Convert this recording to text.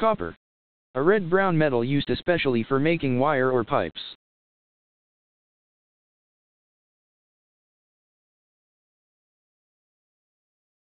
Copper. A red-brown metal used especially for making wire or pipes.